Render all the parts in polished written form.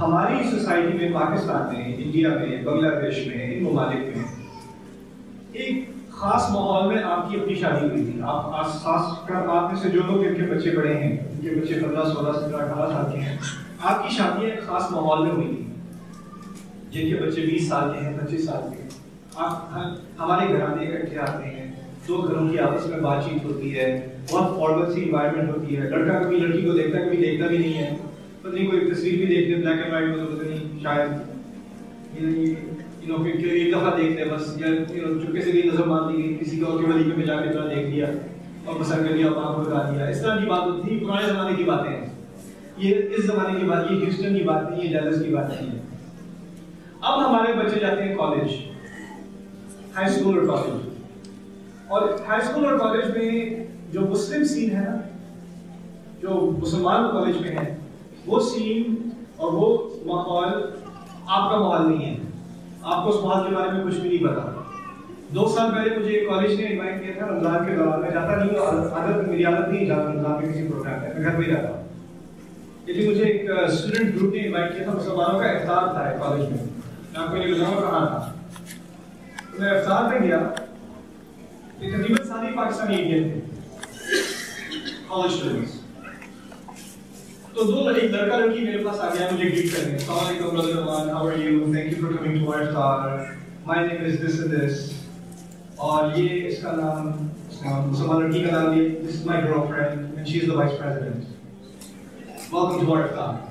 हमारी सोसाइटी में, पाकिस्तान में, इंडिया में, बांग्लादेश में, इन ममालिक में एक खास माहौल में आपकी अपनी शादी हुई थी। आप खासकर आप में से जो लोग जिनके बच्चे बड़े हैं, जिनके बच्चे 15, 16, 17, 18 साल के हैं, आपकी शादी एक खास माहौल में हुई थी। जिनके बच्चे 20 साल के हैं, 25 साल के हैं, आप हमारे घराने इकट्ठे आते हैं, दो घरों की आपस में बातचीत होती है, बहुत फॉर्मल सी इन्वायरमेंट होती है। लड़का कभी लड़की को देखता, कभी देखता भी नहीं है, पता नहीं कोई तस्वीर भी देख ले ब्लैक एंड व्हाइट में, पता नहीं शायद फिर एक दफा देख ले बस, या चुपके से भी नजर मार दी गई, किसी को के वलीमे में जाके थोड़ा देख लिया और पसंद कर लिया और आंख लगा दिया। इस तरह की बात होती थी। पुराने जमाने की बातें हैं ये, इस जमाने की बात, ये ह्यूस्टन की बात नहीं है, डैलस की बात नहीं है। अब हमारे बच्चे जाते हैं कॉलेज, हाई स्कूल और कॉलेज। और हाई स्कूल और कॉलेज में जो मुस्लिम सीन है ना, जो मुसलमान कॉलेज में है, वो सीन और वो माहौल आपका माहौल नहीं है। आपको उस माहौल के बारे में कुछ भी नहीं पता। 2 साल पहले मुझे कॉलेज ने इनवाइट किया था, रमजान के दौरान। मैं जाता नहीं हूँ, आदत मेरी आदत नहीं जाता रमजान में किसी प्रोग्राम में, मैं घर पे जाता हूँ। लेकिन मुझे एक स्टूडेंट ग्रुप ने इनवाइट किया था, मुसलमानों का इफ्तार था कॉलेज में। मैं आपको ये बताऊंगा कहाँ था। तो मैं इफ्तार पे गया, तकरीबन सारे पाकिस्तानी इंडियन थे, कॉलेज स्टूडेंट्स। तो एक लड़का लड़की मेरे पास आ गया मुझे ग्रीट करने। अस्सलाम वालेकुम brother Rahman, how are you, thank you for coming to our इफ्तार, my name is this and this. और ये इसका नाम, मुसलमान लड़की का नाम, ये this is my girlfriend and she is the vice president, welcome to our इफ्तार।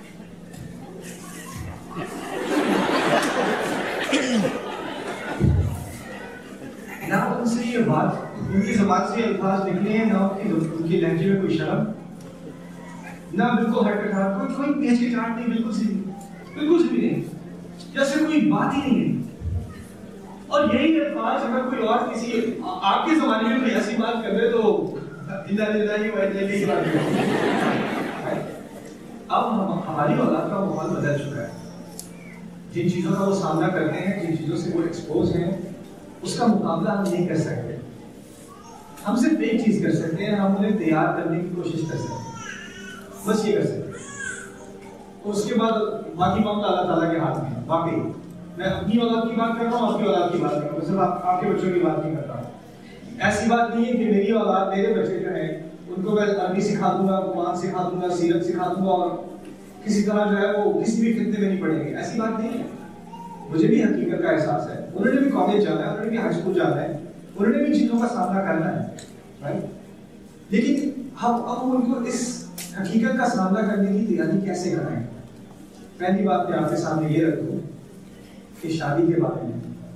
ना उनसे ये बात, उनकी ज़बान से अल्फाज निकले हैं, ना उनकी लहजे में कोई शर्म, ना बिल्कुल हटखटाहट, कोई पेच की चाट नहीं, बिल्कुल सी भी नहीं, जैसे कोई बात ही नहीं है। और यही अल्फाज अगर कोई और किसी आपके ज़माने में कोई ऐसी बात कर दे तो इन्ना लिल्लाहि व इन्ना इलैहि राजिऊन। अब हमारी औलाद का माहौल बदल चुका है। जिन चीज़ों का वो सामना करते हैं, जिन चीज़ों से वो एक्सपोज हैं, उसका मुकाबला हम नहीं कर सकते। हम सिर्फ एक चीज़ कर सकते हैं, हम उन्हें तैयार करने की कोशिश कर सकते हैं, बस ये कर सकते हैं। उसके बाद बाकी मामला अल्लाह ताला के हाथ में है। वाकई मैं अपनी औलाद की बात कर रहा हूँ, आपकी औलाद की बात कर रहा हूँ, सिर्फ आपके बच्चों की बात नहीं कर रहा हूँ। ऐसी बात नहीं है कि मेरी औलाद, मेरे बच्चे जो है उनको मैं अरबी सिखा दूंगा, कुरान सिखा दूंगा, सीरत सिखा दूंगा और किसी तरह जो है वो किसी भी फितने में नहीं पड़ेंगे, ऐसी बात नहीं है। मुझे भी हकीकत का एहसास है, उन्होंने भी कॉलेज जाना है, उन्होंने भी हाई स्कूल जाना है, उन्होंने भी चीज़ों का सामना करना है, राइट। लेकिन हम अब उनको इस हकीकत का सामना करने की तैयारी कैसे कराएं? पहली बात मैं आपके सामने ये रख दूं कि शादी के बारे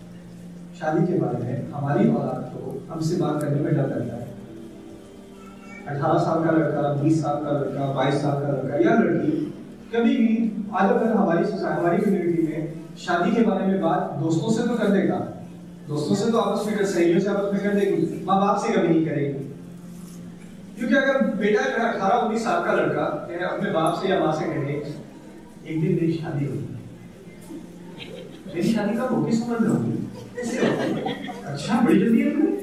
में हमारी औलाद को हमसे बात करने में डर लगता है। 18 साल का लड़का, 20 साल का लड़का, 22 साल का लड़का या लड़की कभी भी आदतन हमारी कम्युनिटी में शादी के बारे में बात दोस्तों से तो कर देगा, दोस्तों से तो आपस में सहेलियों से आपस में कर देगी, माँ बाप से कभी नहीं करेगी। क्योंकि अगर बेटा 18-19 साल का लड़का अपने बाप से या माँ से कहे एक दिन मेरी शादी होगी, मेरी शादी कब होगी, समझ लो कैसे होगी? अच्छा बड़ी जल्दी है तुम्हें,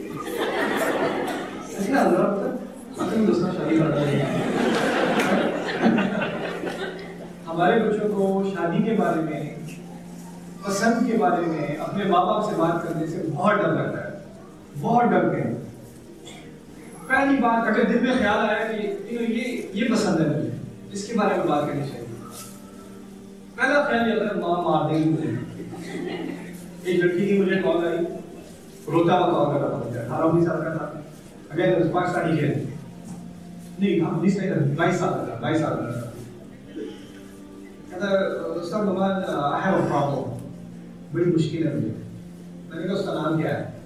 ऐसे दोस्तों शादी कर रहे हैं। हमारे बच्चों को शादी के बारे में, पसंद के बारे में अपने माँ बाप से बात करने से बहुत डर लगता है, बहुत डरते हैं। पहली बात, अगर दिल में ख्याल आया कि ये पसंद है मुझे, इसके बारे में बात करनी चाहिए, पहला ख्याल ये आता है माँ मार देगी मुझे। एक लड़की की मुझे कॉल आई, रोता हुआ कॉल कर रहा था मुझे, 18-19 साल का था, अगर पाकिस्तानी खेल नहीं, 19 नहीं था, 22 साल का था। उसका number I have a problem, बड़ी मुश्किल है मुझे। मैंने कहा उसका नाम क्या है?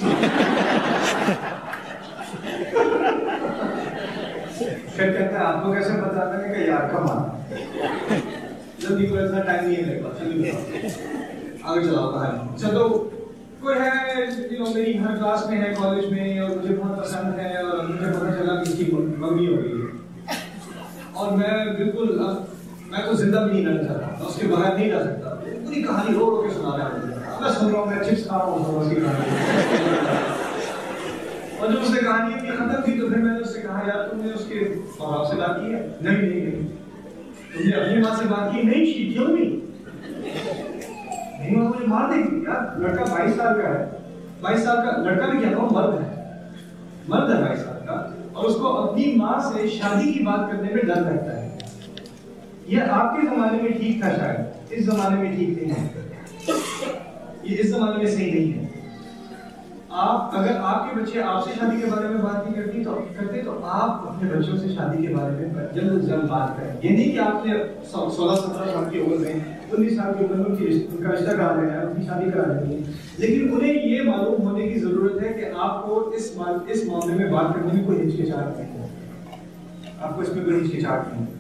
फिर कहता है आपको कैसे पता? मैंने कहा यार कमाल, जल्दी कोई इतना टाइम नहीं है मेरे पास, चलिए आगे चलाओ कहानी। अच्छा तो कोई है मेरी हर क्लास में है, कॉलेज में, और मुझे बहुत पसंद है और मुझे पता चला कि इसकी मम्मी हो गई है और मैं तो जिंदा भी नहीं रहना चाहता, मैं उसके बगैर नहीं रह सकता। पूरी कहानी रो रो के सुना रहा है, मैं सुन रहा हूँ, मैं चिप्स खा रहा हूँ उसकी कहानी। और जब उसने कहानी अपनी खत्म की तो फिर मैंने उससे कहा यार तुमने उसके माँ बाप से बात की है? नहीं। तुमने अपनी माँ से बात की? नहीं, शी किल मी। नहीं, वो मुझे मार देगी यार। लड़का 22 साल का है, 22 साल का लड़का भी क्या कहूँ, मर्द है 22 साल का, और उसको अपनी माँ से शादी की बात करने में डर लगता है। ये आपके जमाने में ठीक था शायद, इस जमाने में ठीक नहीं है, ये इस जमाने में सही नहीं है। आप अगर आपके बच्चे आपसे शादी के बारे में बात नहीं करते तो आप अपने बच्चों से शादी के बारे में जल्द से जल्द बात करें। ये नहीं कि आपने 16-17 साल की उम्र में, 19 साल की उम्र में उनका रिश्ता करा देना है, उनकी शादी करा देनी है, लेकिन उन्हें ये मालूम होने की जरूरत है कि आपको इस मामले में बात करने में कोई हिचकिचाहट नहीं है, आपको इसमें कोई हिचकिचाहट नहीं है।